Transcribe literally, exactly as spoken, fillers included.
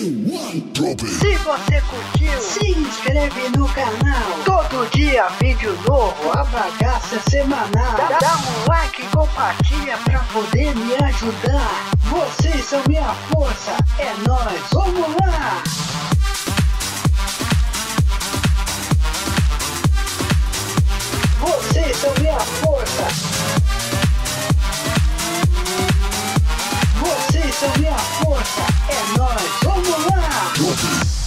Se você curtiu, se inscreve no canal. Todo dia vídeo novo, a bagaça é semanal. Dá, dá um like e compartilha pra poder me ajudar. Vocês são minha força, é nóis, vamos lá! Vocês são minha força. Vocês são minha força, é nóis, vamos lá!